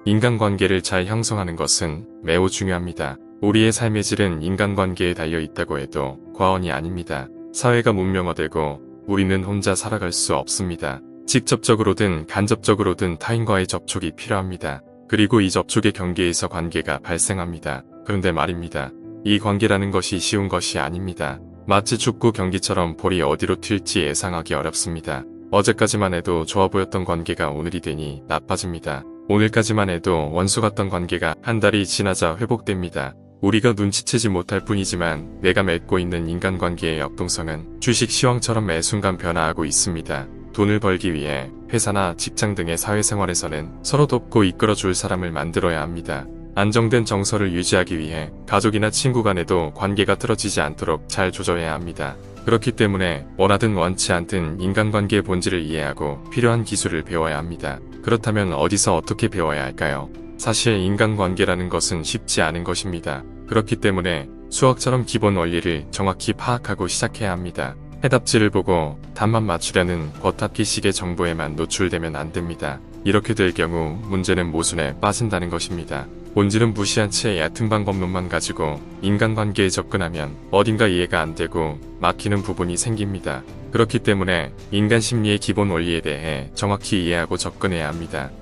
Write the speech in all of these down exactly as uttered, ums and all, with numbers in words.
인간관계를 잘 형성하는 것은 매우 중요합니다. 우리의 삶의 질은 인간관계에 달려 있다고 해도 과언이 아닙니다. 사회가 문명화되고 우리는 혼자 살아갈 수 없습니다. 직접적으로든 간접적으로든 타인과의 접촉이 필요합니다. 그리고 이 접촉의 경계에서 관계가 발생합니다. 그런데 말입니다. 이 관계라는 것이 쉬운 것이 아닙니다. 마치 축구 경기처럼 볼이 어디로 튈지 예상하기 어렵습니다. 어제까지만 해도 좋아 보였던 관계가 오늘이 되니 나빠집니다. 오늘까지만 해도 원수 같던 관계가 한 달이 지나자 회복됩니다. 우리가 눈치채지 못할 뿐이지만 내가 맺고 있는 인간관계의 역동성은 주식 시황처럼 매 순간 변화하고 있습니다. 돈을 벌기 위해 회사나 직장 등의 사회생활에서는 서로 돕고 이끌어줄 사람을 만들어야 합니다. 안정된 정서를 유지하기 위해 가족이나 친구 간에도 관계가 틀어지지 않도록 잘 조져야 합니다. 그렇기 때문에 원하든 원치 않든 인간관계의 본질을 이해하고 필요한 기술을 배워야 합니다. 그렇다면 어디서 어떻게 배워야 할까요? 사실 인간관계라는 것은 쉽지 않은 것입니다. 그렇기 때문에 수학처럼 기본 원리를 정확히 파악하고 시작해야 합니다. 해답지를 보고 답만 맞추려는 겉핥기식의 정보에만 노출되면 안 됩니다. 이렇게 될 경우 문제는 모순에 빠진다는 것입니다. 본질은 무시한 채 얕은 방법론만 가지고 인간관계에 접근하면 어딘가 이해가 안 되고 막히는 부분이 생깁니다. 그렇기 때문에 인간 심리의 기본 원리에 대해 정확히 이해하고 접근해야 합니다.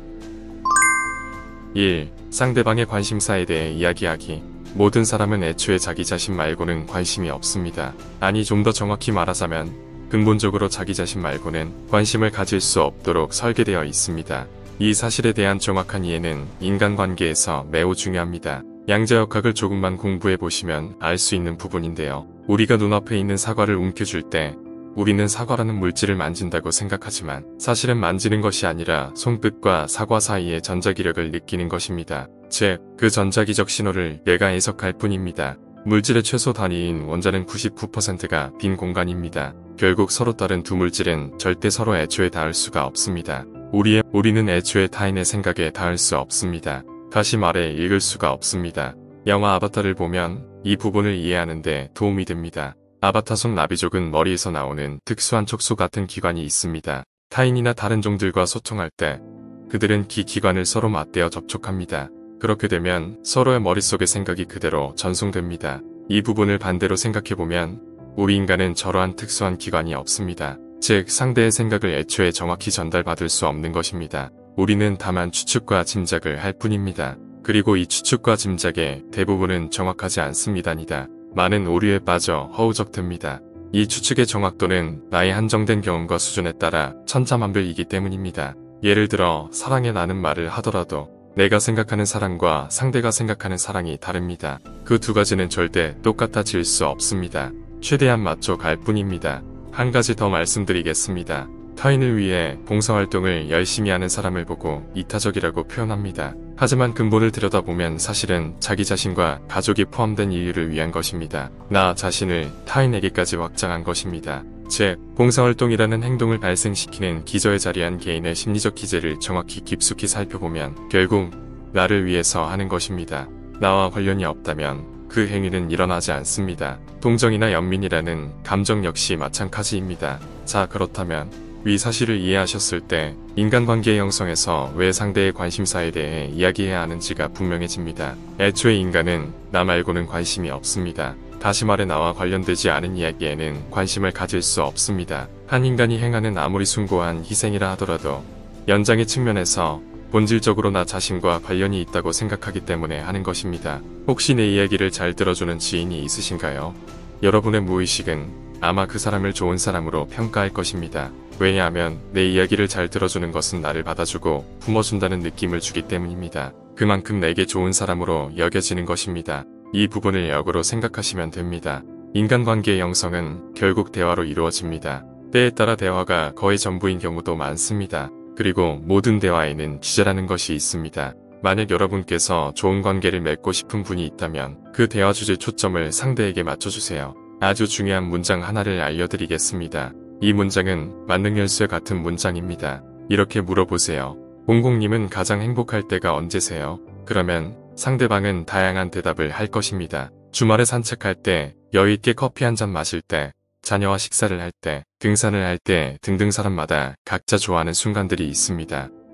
일. 상대방의 관심사에 대해 이야기하기. 모든 사람은 애초에 자기 자신 말고는 관심이 없습니다. 아니, 좀 더 정확히 말하자면 근본적으로 자기 자신 말고는 관심을 가질 수 없도록 설계되어 있습니다. 이 사실에 대한 정확한 이해는 인간관계에서 매우 중요합니다. 양자역학을 조금만 공부해보시면 알 수 있는 부분인데요. 우리가 눈앞에 있는 사과를 움켜쥘 때 우리는 사과라는 물질을 만진다고 생각하지만 사실은 만지는 것이 아니라 손끝과 사과 사이의 전자기력을 느끼는 것입니다. 즉, 그 전자기적 신호를 내가 해석할 뿐입니다. 물질의 최소 단위인 원자는 구십구 퍼센트가 빈 공간입니다. 결국 서로 다른 두 물질은 절대 서로 애초에 닿을 수가 없습니다. 우리의, 우리는 애초에 타인의 생각에 닿을 수 없습니다. 다시 말해 읽을 수가 없습니다. 영화 아바타를 보면 이 부분을 이해하는데 도움이 됩니다. 아바타 속 나비족은 머리에서 나오는 특수한 촉수 같은 기관이 있습니다. 타인이나 다른 종들과 소통할 때 그들은 기 기관을 서로 맞대어 접촉합니다. 그렇게 되면 서로의 머릿속의 생각이 그대로 전송됩니다. 이 부분을 반대로 생각해보면 우리 인간은 저러한 특수한 기관이 없습니다. 즉, 상대의 생각을 애초에 정확히 전달받을 수 없는 것입니다. 우리는 다만 추측과 짐작을 할 뿐입니다. 그리고 이 추측과 짐작의 대부분은 정확하지 않습니다니다. 많은 오류에 빠져 허우적됩니다. 이 추측의 정확도는 나의 한정된 경험과 수준에 따라 천차만별이기 때문입니다. 예를 들어 사랑해 라는 말을 하더라도 내가 생각하는 사랑과 상대가 생각하는 사랑이 다릅니다. 그 두 가지는 절대 똑같아질 수 없습니다. 최대한 맞춰 갈 뿐입니다. 한 가지 더 말씀드리겠습니다. 타인을 위해 봉사활동을 열심히 하는 사람을 보고 이타적이라고 표현합니다. 하지만 근본을 들여다보면 사실은 자기 자신과 가족이 포함된 인류를 위한 것입니다. 나 자신을 타인에게까지 확장한 것입니다. 즉, 봉사활동이라는 행동을 발생시키는 기저에 자리한 개인의 심리적 기제를 정확히 깊숙이 살펴보면 결국 나를 위해서 하는 것입니다. 나와 관련이 없다면 그 행위는 일어나지 않습니다. 동정이나 연민이라는 감정 역시 마찬가지입니다. 자, 그렇다면 위 사실을 이해하셨을 때 인간관계 형성에서 왜 상대의 관심사에 대해 이야기해야 하는지가 분명해집니다. 애초에 인간은 나 말고는 관심이 없습니다. 다시 말해 나와 관련되지 않은 이야기에는 관심을 가질 수 없습니다. 한 인간이 행하는 아무리 숭고한 희생이라 하더라도 연장의 측면에서 본질적으로 나 자신과 관련이 있다고 생각하기 때문에 하는 것입니다. 혹시 내 이야기를 잘 들어주는 지인이 있으신가요? 여러분의 무의식은 아마 그 사람을 좋은 사람으로 평가할 것입니다. 왜냐하면 내 이야기를 잘 들어주는 것은 나를 받아주고 품어준다는 느낌을 주기 때문입니다. 그만큼 내게 좋은 사람으로 여겨지는 것입니다. 이 부분을 역으로 생각하시면 됩니다. 인간관계의 형성은 결국 대화로 이루어집니다. 때에 따라 대화가 거의 전부인 경우도 많습니다. 그리고 모든 대화에는 주제라는 것이 있습니다. 만약 여러분께서 좋은 관계를 맺고 싶은 분이 있다면 그 대화 주제 초점을 상대에게 맞춰주세요. 아주 중요한 문장 하나를 알려드리겠습니다. 이 문장은 만능 열쇠 같은 문장입니다. 이렇게 물어보세요. 공공님은 가장 행복할 때가 언제세요? 그러면 상대방은 다양한 대답을 할 것입니다. 주말에 산책할 때, 여유있게 커피 한 잔 마실 때, 자녀와 식사를 할 때, 등산을 할 때 등등 사람마다 각자 좋아하는 순간들이 있습니다.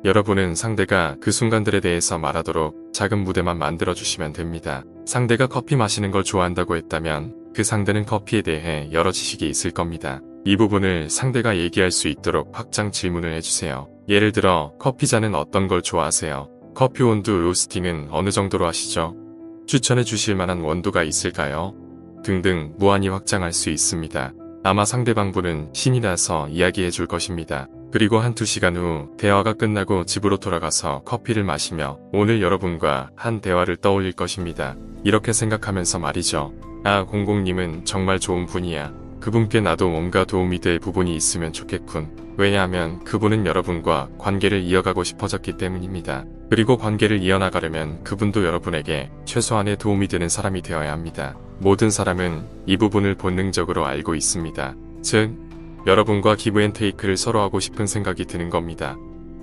여러분은 상대가 그 순간들에 대해서 말하도록 작은 무대만 만들어주시면 됩니다. 상대가 커피 마시는 걸 좋아한다고 했다면 그 상대는 커피에 대해 여러 지식이 있을 겁니다. 이 부분을 상대가 얘기할 수 있도록 확장 질문을 해주세요. 예를 들어 커피잔은 어떤 걸 좋아하세요? 커피 온도 로스팅은 어느 정도로 하시죠? 추천해 주실 만한 원두가 있을까요? 등등 무한히 확장할 수 있습니다. 아마 상대방분은 신이 나서 이야기해 줄 것입니다. 그리고 한두 시간 후 대화가 끝나고 집으로 돌아가서 커피를 마시며 오늘 여러분과 한 대화를 떠올릴 것입니다. 이렇게 생각하면서 말이죠. 아, 공공님은 정말 좋은 분이야. 그분께 나도 뭔가 도움이 될 부분이 있으면 좋겠군. 왜냐하면 그분은 여러분과 관계를 이어가고 싶어졌기 때문입니다. 그리고 관계를 이어나가려면 그분도 여러분에게 최소한의 도움이 되는 사람이 되어야 합니다. 모든 사람은 이 부분을 본능적으로 알고 있습니다. 즉, 여러분과 기브앤테이크를 서로 하고 싶은 생각이 드는 겁니다.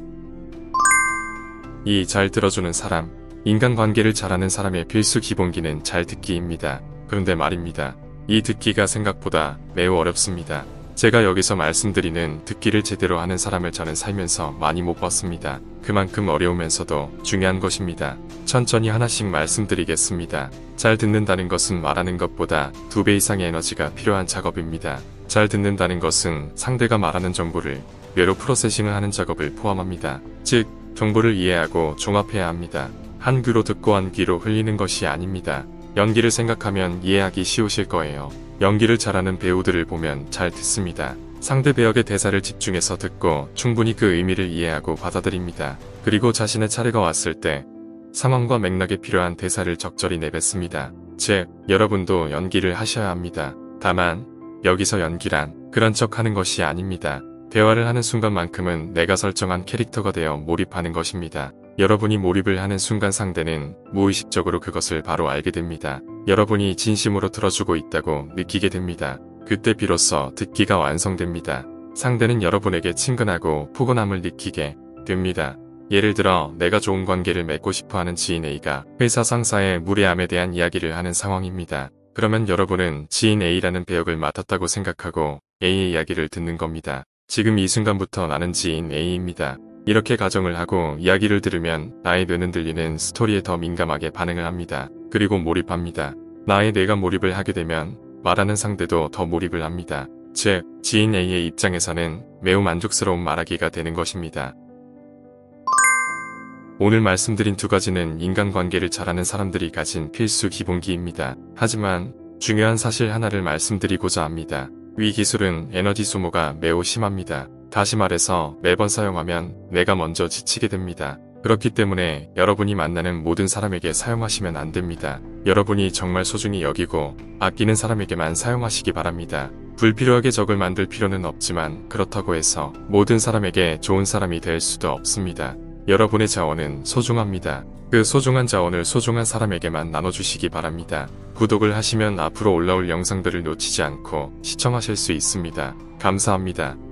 이 잘 들어주는 사람, 인간관계를 잘하는 사람의 필수 기본기는 잘 듣기입니다. 그런데 말입니다. 이 듣기가 생각보다 매우 어렵습니다. 제가 여기서 말씀드리는 듣기를 제대로 하는 사람을 저는 살면서 많이 못 봤습니다. 그만큼 어려우면서도 중요한 것입니다. 천천히 하나씩 말씀드리겠습니다. 잘 듣는다는 것은 말하는 것보다 두 배 이상의 에너지가 필요한 작업입니다. 잘 듣는다는 것은 상대가 말하는 정보를 뇌로 프로세싱을 하는 작업을 포함합니다. 즉, 정보를 이해하고 종합해야 합니다. 한 귀로 듣고 한 귀로 흘리는 것이 아닙니다. 연기를 생각하면 이해하기 쉬우실 거예요. 연기를 잘하는 배우들을 보면 잘 듣습니다. 상대 배역의 대사를 집중해서 듣고 충분히 그 의미를 이해하고 받아들입니다. 그리고 자신의 차례가 왔을 때 상황과 맥락에 필요한 대사를 적절히 내뱉습니다. 즉, 여러분도 연기를 하셔야 합니다. 다만 여기서 연기란 그런 척 하는 것이 아닙니다. 대화를 하는 순간만큼은 내가 설정한 캐릭터가 되어 몰입하는 것입니다. 여러분이 몰입을 하는 순간 상대는 무의식적으로 그것을 바로 알게 됩니다. 여러분이 진심으로 들어주고 있다고 느끼게 됩니다. 그때 비로소 듣기가 완성됩니다. 상대는 여러분에게 친근하고 포근함을 느끼게 됩니다. 예를 들어 내가 좋은 관계를 맺고 싶어하는 지인 A가 회사 상사의 무례함에 대한 이야기를 하는 상황입니다. 그러면 여러분은 지인 A라는 배역을 맡았다고 생각하고 A의 이야기를 듣는 겁니다. 지금 이 순간부터 나는 지인 A입니다. 이렇게 가정을 하고 이야기를 들으면 나의 뇌는 들리는 스토리에 더 민감하게 반응을 합니다. 그리고 몰입합니다. 나의 뇌가 몰입을 하게 되면 말하는 상대도 더 몰입을 합니다. 즉, 지인 A의 입장에서는 매우 만족스러운 말하기가 되는 것입니다. 오늘 말씀드린 두 가지는 인간관계를 잘하는 사람들이 가진 필수 기본기입니다. 하지만 중요한 사실 하나를 말씀드리고자 합니다. 위 기술은 에너지 소모가 매우 심합니다. 다시 말해서 매번 사용하면 뇌가 먼저 지치게 됩니다. 그렇기 때문에 여러분이 만나는 모든 사람에게 사용하시면 안 됩니다. 여러분이 정말 소중히 여기고 아끼는 사람에게만 사용하시기 바랍니다. 불필요하게 적을 만들 필요는 없지만 그렇다고 해서 모든 사람에게 좋은 사람이 될 수도 없습니다. 여러분의 자원은 소중합니다. 그 소중한 자원을 소중한 사람에게만 나눠주시기 바랍니다. 구독을 하시면 앞으로 올라올 영상들을 놓치지 않고 시청하실 수 있습니다. 감사합니다.